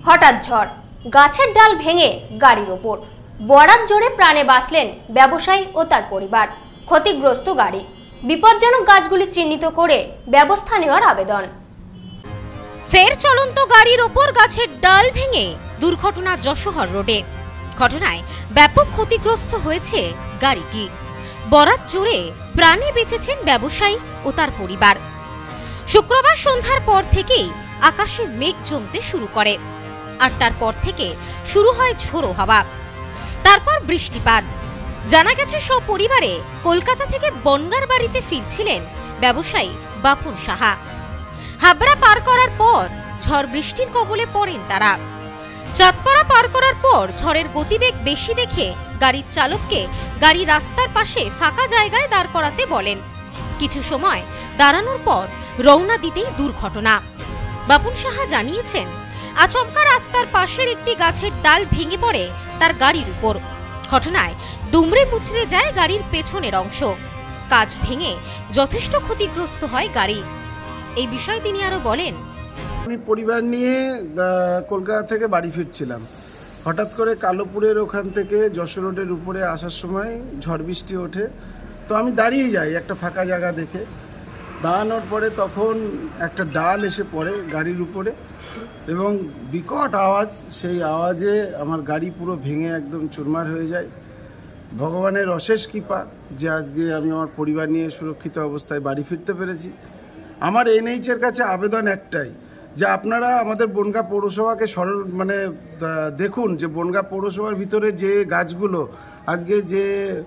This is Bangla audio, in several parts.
হঠাৎ ঝড়, গাছের ডাল ভেঙে গাড়ির ওপর। বরাত জোরে প্রাণে বাঁচলেন ব্যবসায়ী ও তার পরিবার। ক্ষতিগ্রস্ত গাড়ি, বিপজ্জনক গাছগুলি চিহ্নিত করে ব্যবস্থা নেওয়ার আবেদন। ফের চলন্ত গাড়ির ওপর গাছের ডাল ভেঙে দুর্ঘটনা যশোহর রোডে। ঘটনায় ব্যাপক ক্ষতিগ্রস্ত হয়েছে গাড়িটি। বরাত জোরে প্রাণে বেঁচেছেন ব্যবসায়ী ও তার পরিবার। শুক্রবার সন্ধ্যার পর থেকেই আকাশে মেঘ জমতে শুরু করে। ৮টার পর থেকে শুরু হয় ঝোড়ো হাওয়া, তারপর বৃষ্টিপাত। জানা গেছে সপরিবারে কলকাতা থেকে বনগাঁর বাড়িতে ফিরছিলেন ব্যবসায়ী বাপন সাহা। হাবড়া পার করার পর ঝড় বৃষ্টির কবলে পড়েন তারা। চাঁদপাড়া পার করার পর ঝড়ের গতিবেগ বেশি দেখে গাড়ির চালককে গাড়ি রাস্তার পাশে ফাঁকা জায়গায় দাঁড় করাতে বলেন। কিছু সময় দাঁড়ানোর পর রওনা দিতেই দুর্ঘটনা। বাপন সাহা জানিয়েছেন, আচমকা রাস্তার পাশের একটি গাছের ডাল ভেঙে পড়ে তার গাড়ির উপর। ঘটনায় দুমড়ে মুচড়ে যায় গাড়ির পেছনের অংশ। কাঁচ ভেঙে যথেষ্ট ক্ষতিগ্রস্ত হয় গাড়ি। এই বিষয়ে তিনি আরো বলেন, আমি পরিবার নিয়ে কলকাতা থেকে বাড়ি ফিরছিলাম। হঠাৎ করে কালোপুরের ওখান থেকে যশোর রোডের উপরে আসার সময় ঝড় বৃষ্টি ওঠে। তো আমি দাঁড়িয়ে যাই একটা ফাঁকা জায়গা দেখে। দাঁড়ানোর পরে তখন একটা ডাল এসে পড়ে গাড়ির উপরে এবং বিকট আওয়াজ। সেই আওয়াজে আমার গাড়ি পুরো ভেঙে একদম চুরমার হয়ে যায়। ভগবানের অশেষ কৃপা যে আজকে আমি আমার পরিবার নিয়ে সুরক্ষিত অবস্থায় বাড়ি ফিরতে পেরেছি। আমার এনএইচের কাছে আবেদন একটাই, যে আপনারা আমাদের বনগাঁ পৌরসভাকে দেখুন যে বনগাঁ পৌরসভার ভিতরে যে গাছগুলো আজকে যে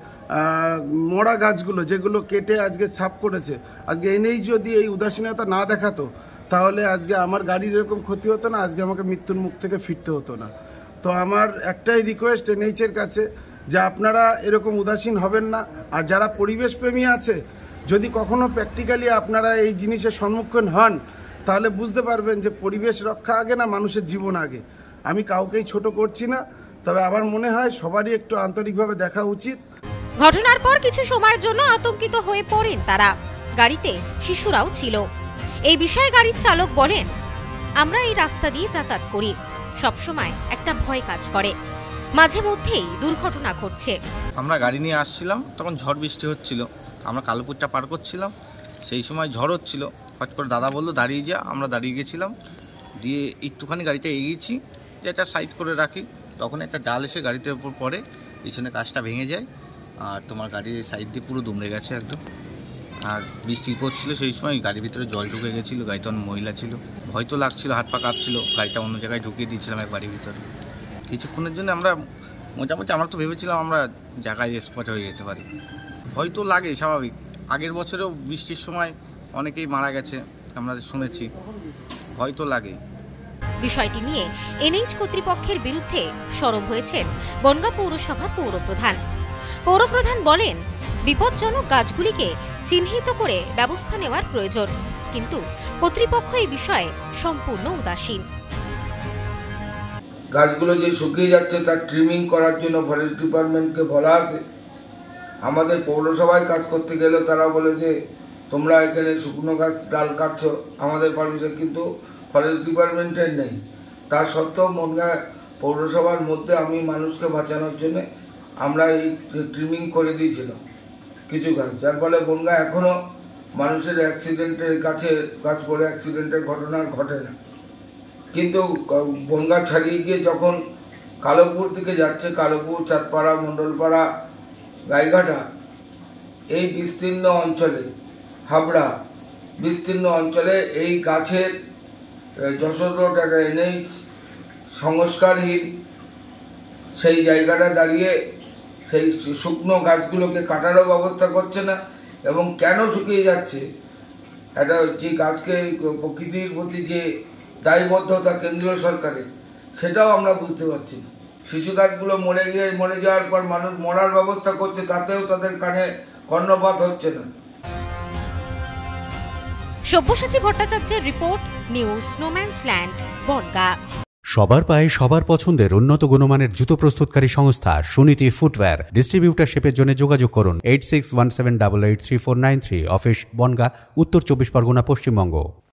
মরা গাছগুলো যেগুলো কেটে আজকে সাফ করেছে, আজকে এনএইচ যদি এই উদাসীনতা না দেখাতো তাহলে আজকে আমার গাড়ির এরকম ক্ষতি হতো না, আজকে আমাকে মৃত্যুর মুখ থেকে ফিরতে হতো না। তো আমার একটাই রিকোয়েস্ট এনএইচের কাছে যে আপনারা এরকম উদাসীন হবেন না। আর যারা পরিবেশপ্রেমী আছে, যদি কখনো প্র্যাকটিক্যালি আপনারা এই জিনিসের সম্মুখীন হন তাহলে বুঝতে পারবেন যে পরিবেশ রক্ষা আগে না মানুষের জীবন আগে। আমি কাউকেই ছোট করছি না, তবে আমার মনে হয় সবারই একটু আন্তরিকভাবে দেখা উচিত। ঘটনার পর কিছু সময়ের জন্য আতঙ্কিত হয়ে পড়েন তারা। গাড়িতে শিশুরাও ছিল। এই বিষয়ে গাড়ির চালক বলেন, আমরা এই রাস্তা দিয়ে যাতায়াত করি, সবসময় একটা ভয় কাজ করে, মাঝে মধ্যেই দুর্ঘটনা ঘটছে। আমরা গাড়ি নিয়ে আসছিলাম, তখন ঝড় বৃষ্টি হচ্ছিল। আমরা কালোপুরটা পার করছিলাম, সেই সময় ঝড় হচ্ছিল। হঠাৎ করে দাদা বললো দাঁড়িয়ে যা, আমরা দাঁড়িয়ে গেছিলাম। দিয়ে একটুখানি গাড়িটা এগিয়েছি যে এটা সাইড করে রাখি, তখন একটা ডাল এসে গাড়িতে উপর পড়ে, পিছনে কাঁচটা ভেঙে যায়। আর তোমার গাড়ির সাইড দিয়ে পুরো দুমড়ে গেছে একদম। আর বৃষ্টি পড়ছিল, সেই সময় গাড়ির ভিতরে জল ঢুকে গেছিলো। গাড়িতে অনেক মহিলা ছিল, ভয় তো লাগছিল, হাত পা কাঁপছিল। গাড়িটা অন্য জায়গায় ঢুকিয়ে দিয়েছিলাম এক বাড়ির ভিতরে। কিছুক্ষণের জন্য আমরা মোটামুটি আমরা তো ভেবেছিলাম আমরা জায়গায় স্পট হয়ে যেতে পারি। ভয় তো লাগে, স্বাভাবিক। আগের বছরেও বৃষ্টির সময় অনেকেই মারা গেছে, আমরা শুনেছি। ভয় তো লাগে। বিষয়টি নিয়ে এনএইচ কর্তৃপক্ষের বিরুদ্ধে সরব হয়েছেন বনগাঁ পৌরসভার পৌরপ্রধান। পৌরপ্রধান বলেন, বিপজ্জনক গাছগুলিকে চিহ্নিত করে ব্যবস্থা নেওয়ার প্রয়োজন, কিন্তু কর্তৃপক্ষ এই বিষয়ে সম্পূর্ণ উদাসীন। গাছগুলো যে শুকিয়ে যাচ্ছে তার ট্রিমিং করার জন্য ফরেস্ট ডিপার্টমেন্টকে বলা আছে। আমাদের পৌরসভায় কাজ করতে গেলে তারা বলে যে তোমরা এখানে শুকনো গাছ ডাল কাটছো, আমাদের পারমিশন, কিন্তু ফরেস্ট ডিপার্টমেন্টের নেই। তার সত্ত্বেও বনগাঁ পৌরসভার মধ্যে আমি মানুষকে বাঁচানোর জন্য আমরা এই ট্রিমিং করে দিয়েছিলাম কিছু গাছ, যার ফলে বনগাঁ এখনও মানুষের অ্যাক্সিডেন্টের কাছে গাছ পড়ে অ্যাক্সিডেন্টের ঘটনা ঘটে না। কিন্তু বনগাঁ ছাড়িয়ে গিয়ে যখন কালোপুর দিকে যাচ্ছে, কালোপুর, চাঁদপাড়া, মণ্ডলপাড়া, গাইঘাটা, এই বিস্তীর্ণ অঞ্চলে, হাবড়া বিস্তীর্ণ অঞ্চলে এই গাছের যশোর রোড একটা এনএইচ সংস্কারহীন, সেই জায়গাটা দাঁড়িয়ে সেই শুকনো গাছগুলোকে কাটারও ব্যবস্থা করছে না। এবং কেন শুকিয়ে যাচ্ছে, একটা যে গাছকে প্রকৃতির প্রতি যে দায়বদ্ধতা কেন্দ্রীয় সরকারের, সেটাও আমরা বুঝতে পারছি না। শিশু গাছগুলো মরে যাওয়ার পর মানুষ মরার ব্যবস্থা করছে, তাতেও তাদের কানে কর্ণপাত হচ্ছে না। সব্যসাচী ভট্টাচার্যের রিপোর্ট, নিউজ স্নোম্যান্সল্যান্ড, বনগাঁ। সবার পায়ে সবার পছন্দের উন্নত গুণমানের জুতো প্রস্তুতকারী সংস্থা সুনীতি ফুটওয়্যার। ডিস্ট্রিবিউটারশিপের জন্য যোগাযোগ করুন 8617883493। অফিস বনগাঁ, উত্তর 24 পরগনা, পশ্চিমবঙ্গ।